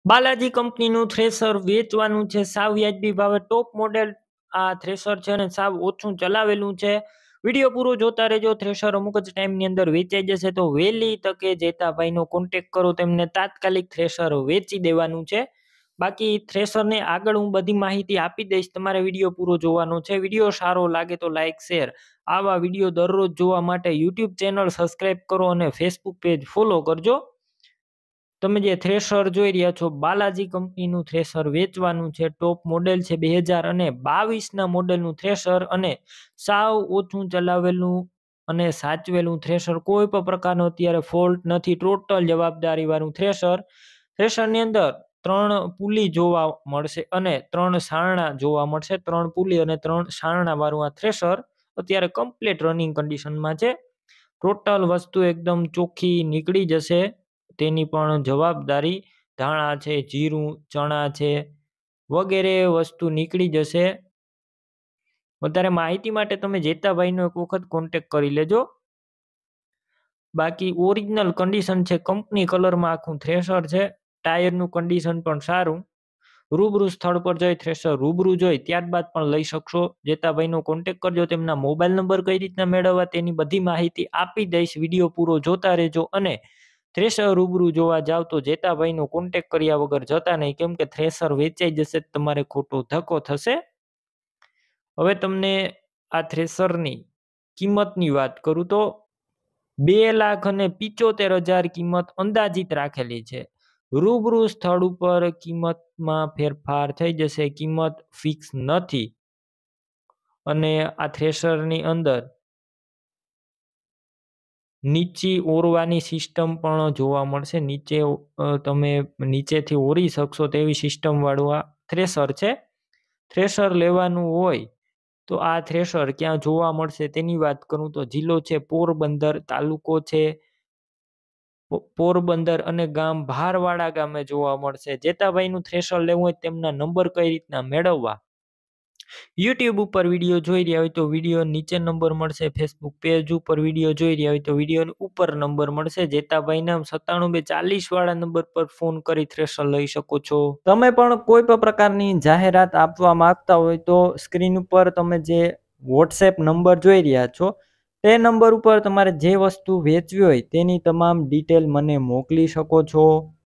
બાલાજી કંપનીનું થ્રેસર વેચવાનું છે સાવ વ્યાજબી ભાવે. ટોપ મોડેલ આ થ્રેસર છે અને સાવ ઓછું ચલાવેલું છે. વિડીયો પૂરો જોતા રહેજો. થ્રેસર અમુક જ ટાઈમની અંદર વેચાઈ જશે, તો વહેલી તકે જેતાભાઈનો કોન્ટેક કરો, તેમને તાત્કાલિક થ્રેસર વેચી દેવાનું છે. બાકી થ્રેસરને આગળ હું બધી માહિતી આપી દઈશ, તમારે વિડીયો પૂરો જોવાનો છે. વિડીયો સારો લાગે તો લાઇક શેર. આવા વિડીયો દરરોજ જોવા માટે યુટ્યુબ ચેનલ સબસ્ક્રાઈબ કરો અને ફેસબુક પેજ ફોલો કરજો. તમે જે થ્રેસર જોઈ રહ્યા છો, બાલાજી કંપનીનું થ્રેસર વેચવાનું છે. ટોપ મોડેલ છે 2022ના મોડેલનું થ્રેસર અને સાવ ઓછું ચલાવેલું અને સાચવેલું થ્રેસર. કોઈ પણ પ્રકારનો અત્યારે ફોલ્ટ નથી. ટોટલ જવાબદારી વાળું થ્રેસર. થ્રેસરની અંદર 3 પુલી જોવા મળશે અને 3 સારણા જોવા મળશે. 3 પુલી અને 3 સારણા વાળું આ થ્રેસર અત્યારે કમ્પ્લીટ રનિંગ કન્ડિશનમાં છે. ટોટલ વસ્તુ એકદમ ચોખ્ખી નીકળી જશે, તેની પણ જવાબદારી. ધાણા છે, જીરું, ચણા છે વગેરે વસ્તુ નીકળી જશે. વધારે માહિતી માટે તમે જેતાભાઈનો એક વખત કોન્ટેક કરી લેજો. બાકી ઓરિજિનલ કન્ડિશન છે, કંપની કલરમાં આખું થ્રેસર છે. ટાયરનું કન્ડિશન પણ સારું. રૂબરૂ સ્થળ પર જઈ થ્રેસર રૂબરૂ જોઈ ત્યારબાદ પણ લઈ શકશો. જેતાભાઈનો કોન્ટેક કરજો. તેમના મોબાઈલ નંબર કઈ રીતના મેળવવા તેની બધી માહિતી આપી દઈશ. વિડીયો પૂરો જોતા રહેજો અને થ્રેસર રૂબરૂ જોવા જાવ તો જેતાભાઈનો કોન્ટેક કર્યા વગર જતા નહીં, કેમ કે થ્રેસર વેચાઈ જશે, તમારે ખોટો ધક્કો થશે. હવે તમને આ થ્રેસરની કિંમતની વાત કરું તો 2,75,000 કિંમત અંદાજિત રાખેલી છે. રૂબરૂ સ્થળ ઉપર કિંમતમાં ફેરફાર થઈ જશે, કિંમત ફિક્સ નથી. અને આ થ્રેસરની અંદર નીચે ઓરવાની સિસ્ટમ પણ જોવા મળશે. નીચે તમે નીચેથી ઓરી શકશો તેવી સિસ્ટમ વાળું આ થ્રેસર છે. થ્રેસર લેવાનું હોય તો આ થ્રેસર ક્યાં જોવા મળશે તેની વાત કરું તો જિલ્લો છે પોરબંદર, તાલુકો છે પોરબંદર અને ગામ ભારવાડા ગામે જોવા મળશે. જેતાભાઈનું થ્રેસર લેવું હોય તેમના નંબર કઈ રીતના મેળવવા, યુટ્યુબ ઉપર વિડીયો જોઈ રહ્યા હોય તો વિડીયો નીચે નંબર મળશે. ફેસબુક પેજ ઉપર વિડીયો જોઈ રહ્યા હોય તો વિડીયો ઉપર નંબર મળશે. જેતાભાઈના 97 240 વાળા નંબર પર ફોન કરી થ્રેસર લઈ શકો છો. તમે પણ કોઈ પણ પ્રકારની જાહેરાત આપવા માંગતા હોય તો સ્ક્રીન ઉપર તમે જે વોટ્સએપ નંબર જોઈ રહ્યા છો તે નંબર ઉપર તમારે જે વસ્તુ વેચવી હોય તેની તમામ ડિટેલ મને મોકલી શકો છો.